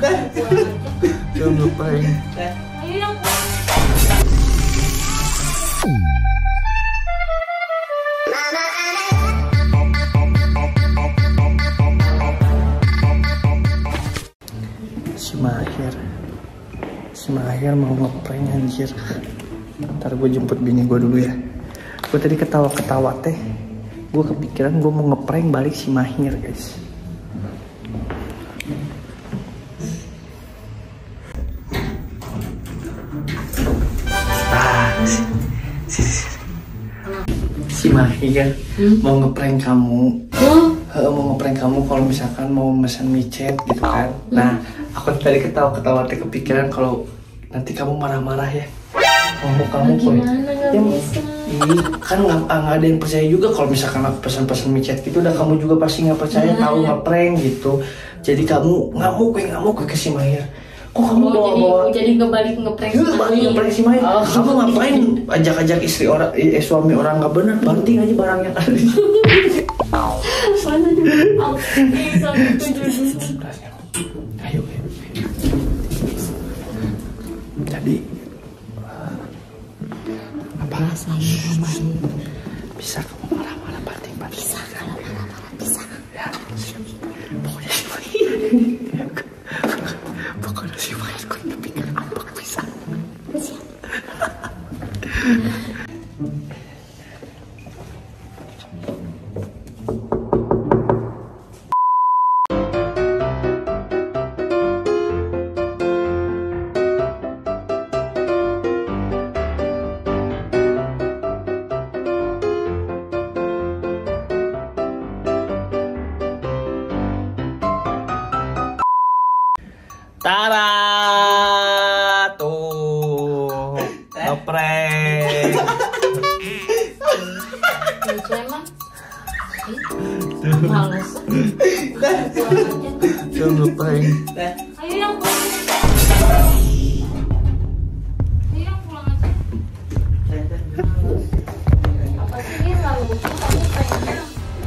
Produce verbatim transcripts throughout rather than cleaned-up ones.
Jangan ngeprank. Ayo dong. Si Mahir Si Mahir mau ngeprank anjir. Ntar gue jemput bini gue dulu ya. Gue tadi ketawa-ketawa teh, gue kepikiran gue mau ngeprank balik si Mahir guys. Ah, si, si, si. si Mahir hmm? mau ngeprank kamu. Hmm? Uh, mau ngeprank kamu kalau misalkan mau pesan micet gitu kan. Hmm? Nah, aku tadi ketawa-ketawa teh kepikiran kalau nanti kamu marah-marah ya. Kamu kamu nah, gimana nggak ya, bisa? Ih, kan nggak ada yang percaya juga kalau misalkan aku pesan-pesan micet gitu. Udah kamu juga pasti nggak percaya, nah. tahu ngeprank gitu. Jadi kamu ngamuk kayak ngamuk ke si Mahir. Kok kamu oh, bawa-bawa? Jadi, jadi kebalik ngeprank. Iya, balik ngeprank si Mahir. Oh. Kamu ngapain ajak-ajak istri orang, eh, suami orang nggak benar? Banting aja barang yang ada di sini. Mana juga? Bisa tunjuk. Ayo. Jadi apa rasanya kemarin? Bisa kamu marah-marah banting-banting? Bisa kalau marah-marah bisa. Ya, pokoknya si Mahir. Pokoknya si Mahir kok pikir ambek bisa. Bisa. Tara tuh ngeprank. Lucu emang. Males. Tuh ngeprank. Ayo yang pulang. Ayo yang pulang aja. Apa sih dia selalu lucu kamu pengennya?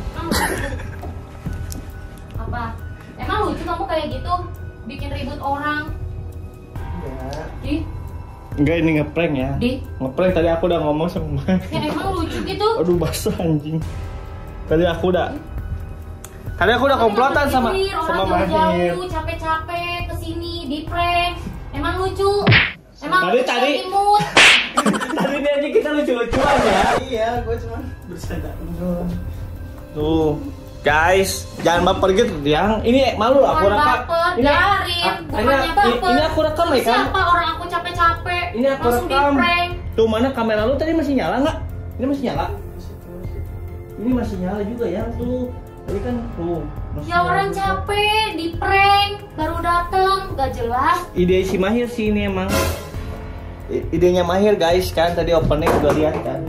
Apa? Emang lucu kamu kayak gitu? Bikin ribut orang. Ya. Di? Enggak, ini ngeprank ya. Di? Ngeprank tadi aku udah ngomong sama Mahir. Ya emang lucu gitu. Aduh basah anjing. Tadi aku udah Tadi aku udah komplotan sama sama Mahir. Jauh capek-capek kesini di prank. Emang lucu. Emang tadi tadi imut. Tadi dia aja kita lucu-lucuan ya. Iya, gue cuma bercanda. Tuh. Guys, jangan baper gitu, yang ini malu lah aku rekam. Ini ini, ini aku rekam ya kan? Siapa orang aku capek-capek? Ini aku rekam. Tuh mana kamera lu tadi masih nyala nggak? Ini masih nyala. Ini masih nyala juga ya tuh. Tadi kan tuh. Ya orang capek di prank baru dateng gak jelas. Ide si Mahir sih ini emang. Idenya Mahir guys kan tadi opening udah lihat kan.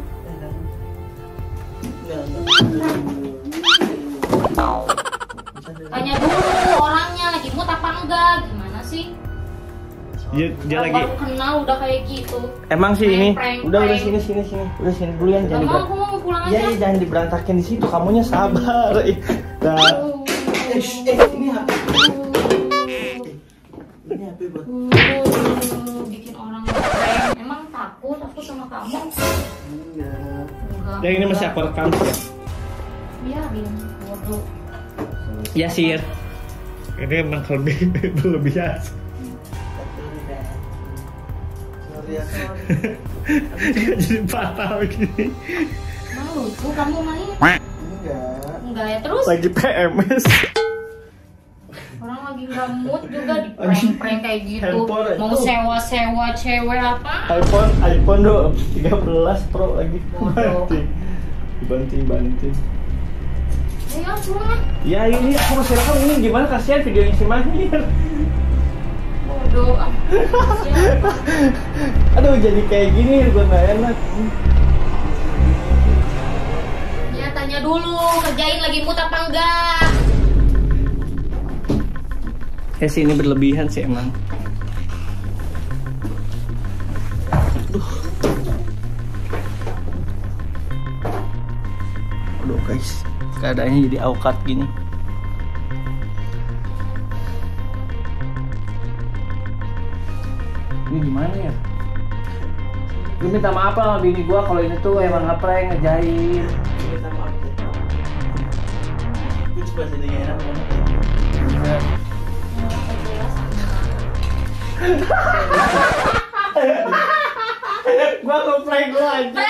Tanya dulu orangnya lagi mood apa enggak, gimana sih? Dia, dia lagi baru kenal udah kayak gitu. Emang sih ini. Prank, udah prank. udah sini sini sini. Udah sini dulu yang jangan diberantakin. Mau, mau pulang aja. Ya, ya jangan diberantakin di situ. Kamunya sabar. Nah. Oh. Eh, eh, ini H P. Ini H P buat. Uh, bikin orang prank. Emang takut aku sama kamu? Enggak. Enggak. Yang ini masih aku rekam. Biarin, bodoh. Ya Sir. Ini emang lebih berlebihan. Sorry ya, sorry. Jadi patah begini. Emang lucu kamu main? Enggak. Enggak ya terus? Lagi P M S. Orang lagi nggak mood juga di prank-prank kayak gitu. Handphone, Mau tuh. sewa-sewa cewek apa? iPhone iPhone tuh tiga belas Pro lagi. Bodoh. Banting banting. Ayo pulang. Ya ini aku masih rekam ini gimana kasihan videonya si Mahir. Bodoh. Ah. Aduh jadi kayak gini gue nggak enak. Ya tanya dulu kerjain lagi mood apa enggak? Ya sih ini berlebihan sih emang. Aduh. Aduh guys, keadaannya jadi awkat gini. Ini gimana ya? Lu minta maaf lah sama bini gua kalau ini tuh emang ngeprank, ngejahin. Minta maaf deh. Gue coba jadi enak banget. Gua ngeprank lu aja.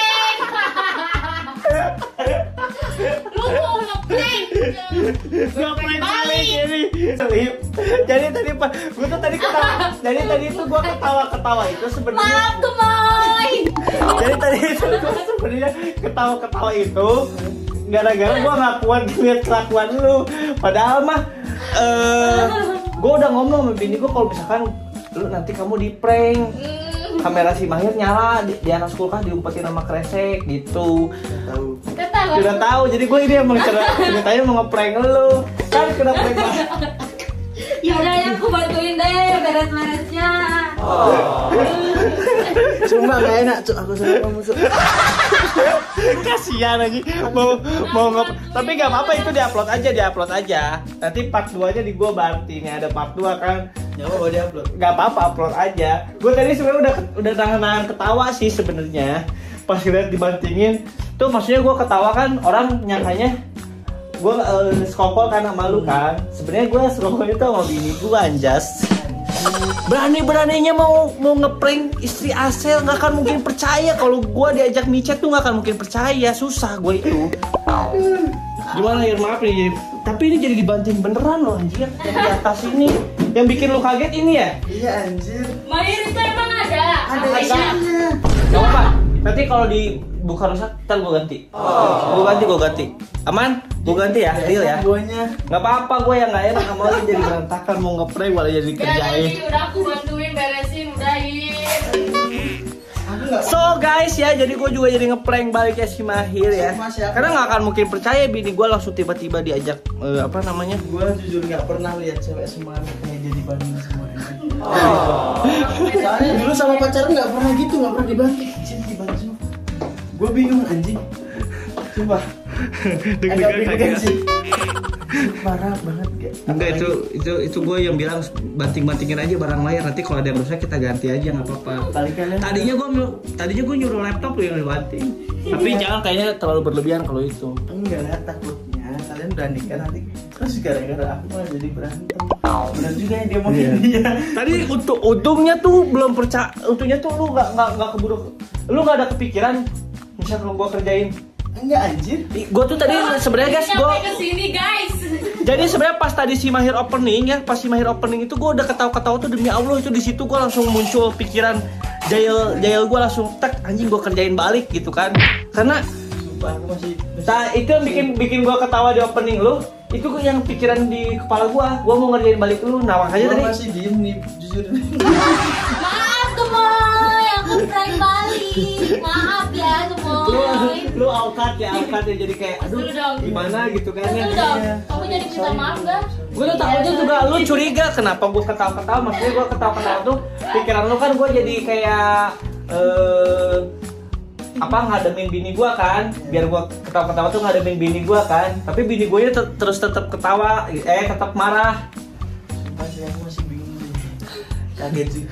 Lu mau ngeprank? Gua prank balik ini. Jadi tadi pak, gua tuh tadi ketawa. Jadi tadi itu gua ketawa-ketawa itu sebenarnya. Maaf gemoy. Jadi tadi itu gua sebenarnya ketawa-ketawa itu gara-gara gua nggak kuat lihat kelakuan lu. Padahal mah eh gua udah ngomong sama bini gua kalau misalkan lu nanti kamu di prank. Kamera si Mahir nyala di, di atas kulkas diumpetin sama kresek gitu. Tahu. Ketawa. Udah tahu, jadi gue ini emang ceritanya mau ngeprank lu. Kan kena prank banget. Ya udah ya aku bantuin deh beres-beresnya. Cuma gak enak, Cuk. Aku suruh kamu, Cuk. Kasihan lagi mau mau ngep tapi nggak apa-apa itu diupload aja diupload aja nanti part dua nya di gua Barti nih ada part dua kan Ya mau diupload. nggak apa-apa upload aja gue tadi sebenarnya udah udah nahan-nahan ketawa sih sebenarnya pas lihat dibantingin tuh maksudnya gue ketawa kan orang nyangkanya gue uh, skokol kan sama lu kan sebenarnya gue skokol itu sama bini gue anjas berani-beraninya mau mau ngeprank istri Asel nggak akan mungkin percaya kalau gue diajak micet tuh nggak akan mungkin percaya susah gue itu gimana ya maaf nih tapi ini jadi dibanting beneran loh anjir yang di atas ini yang bikin lu kaget ini ya Iya anjir. Mahir itu emang ada. Ada Apa isinya. nggak apa nanti kalau dibuka rusak ntar gue ganti oh. gue ganti gue ganti aman gue ganti ya deal ya Guanya. nggak apa-apa gue yang nggak enak sama lu jadi berantakan mau ngeprank malah jadi Udah kerjain jadi udah aku bantuin beresin udahin. Aku enggak. So guys ya, jadi gue juga jadi ngeprank baliknya si Mahir ya. Sama siapa? Karena nggak akan mungkin percaya bini gue langsung tiba-tiba diajak eh, apa namanya? Gue jujur nggak pernah lihat cewek semangat kayak dia dibanding semua ini. Oh. Soalnya dulu sama pacaran nggak pernah gitu, nggak pernah dibanting. Sini dibanting semua. Gue bingung anjing. Coba. Agak deg-degan sih. Parah banget gak? Enggak itu itu itu gue yang bilang banting-bantingin aja barang layar nanti kalau ada yang rusak kita ganti aja nggak apa-apa. Balikannya. Tadinya gue tadinya gue nyuruh laptop lu yang dibanting. Tapi jangan kayaknya terlalu berlebihan kalau itu. Enggak lah takutnya kalian udah nikah nanti terus gara-gara aku malah jadi berantem. Benar juga yang dia mau Iya. dia. Tadi untuk untungnya tuh belum percaya, untungnya tuh lu nggak nggak nggak keburu, lu nggak ada kepikiran misal kalau gua kerjain. Enggak anjir. Gue tuh tadi sebenarnya guys, gue Sampai kesini guys. jadi sebenarnya pas tadi si Mahir opening ya, pas si Mahir opening itu gue udah ketawa-ketawa tuh demi Allah itu di situ gue langsung muncul pikiran jail jail gue langsung tek anjing gue kerjain balik gitu kan, karena Sumpah aku masih, masih nah, itu yang bikin bikin gue ketawa di opening lu itu yang pikiran di kepala gue, gue mau ngerjain balik lu, nah makanya gua tadi masih diem nih jujur. Maaf gemoy, aku prank balik. Maaf ya lu gemoy. lu alkat ya alkat ya jadi kayak aduh Betul dong. gimana gitu kan ya. Betul dong. Kamu jadi minta maaf gak? Gue tuh takutnya juga lu curiga kenapa gue ketawa-ketawa, maksudnya gue ketawa-ketawa tuh pikiran lu kan gue jadi kayak eh apa ngademin bini gue kan, biar gue ketawa-ketawa tuh ngademin bini gue kan, tapi bini gue nya terus tetap ketawa eh tetap marah. Masih aku masih bingung nih. Kaget sih.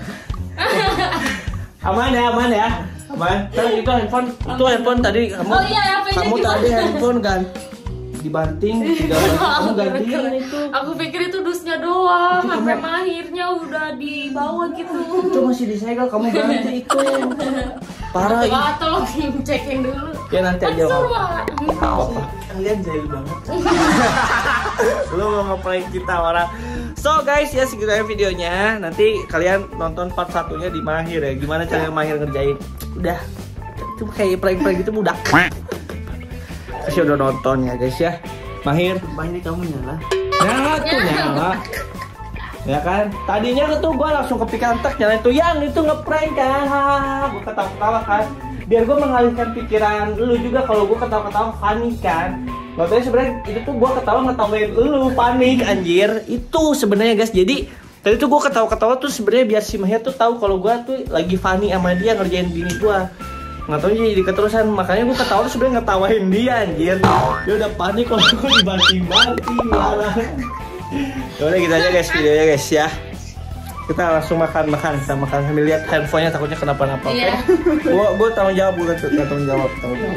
Aman ya aman ya aman. Terus itu handphone itu handphone tadi kamu Oh iya, H P-nya kamu gimana? tadi handphone ganti dibanting tidak kamu gantiin itu. Aku pikir itu dusnya doang, sampai mahirnya udah di bawah gitu. Itu masih disegel kamu ganti itu. Parah ini. Wah, tolong cekin dulu. Ya nanti aja Suruh, Pak. Wak. Apa? Kalian jahil banget. Lu mau ngeprank kita orang. So guys ya segitu aja videonya. Nanti kalian nonton part satunya di Mahir ya. Gimana cara Mahir ngerjain. Udah. Itu kayak prank-prank gitu mudah. Kasih udah nonton ya guys ya. Mahir. Sumpah ini kamu nyala. Nyala tuh nyala. Ya kan? Tadinya tuh gue langsung kepikiran tek nyala itu yang itu ngeprank kan. Gue ketawa-ketawa kan. Biar gue mengalihkan pikiran lu juga kalau gue ketawa-ketawa panik kan. Makanya sebenarnya itu tuh gue ketawa ngetawain lu panik anjir. Itu sebenarnya guys. Jadi tadi tuh gue ketawa-ketawa tuh sebenarnya biar si Mahir tuh tahu kalau gue tuh lagi funny sama dia ngerjain bini gue. Nggak tahu jadi keterusan, makanya gue ketawa tuh sebenarnya ngetawain dia anjir. Dia udah panik kalau gue dibanting-banting marah. Ya udah gitu aja guys videonya guys ya. Kita langsung makan makan kita makan sambil lihat handphonenya takutnya kenapa-napa. Oke? Iya. Gua gua tanggung jawab bukan tanggung jawab tanggung jawab.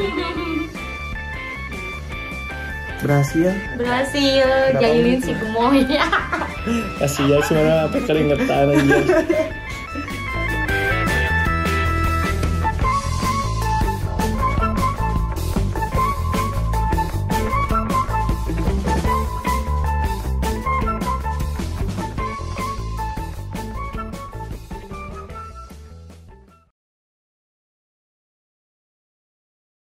Berhasil. Berhasil jahilin si gemoy. Kasihan sebenarnya apa keringetan aja.